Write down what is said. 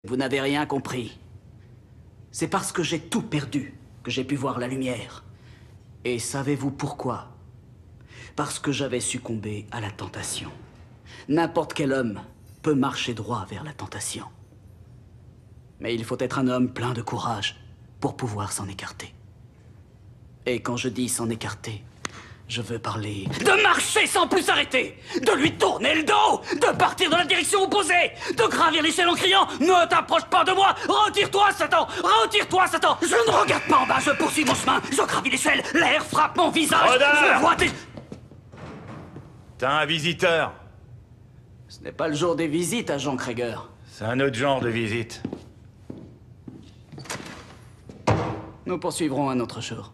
Vous n'avez rien compris. C'est parce que j'ai tout perdu que j'ai pu voir la lumière. Et savez-vous pourquoi? Parce que j'avais succombé à la tentation. N'importe quel homme peut marcher droit vers la tentation. Mais il faut être un homme plein de courage pour pouvoir s'en écarter. Et quand je dis s'en écarter, je veux parler de marcher sans plus s'arrêter, de lui tourner le dos, de partir dans la direction opposée, de gravir l'échelle en criant « Ne t'approche pas de moi! Retire-toi, Satan! Retire-toi, Satan !» Je ne regarde pas en bas, je poursuis mon chemin, je gravis l'échelle, l'air frappe mon visage, je vois des... T'as un visiteur. Ce n'est pas le jour des visites, agent Krieger. C'est un autre genre de visite. Nous poursuivrons un autre jour.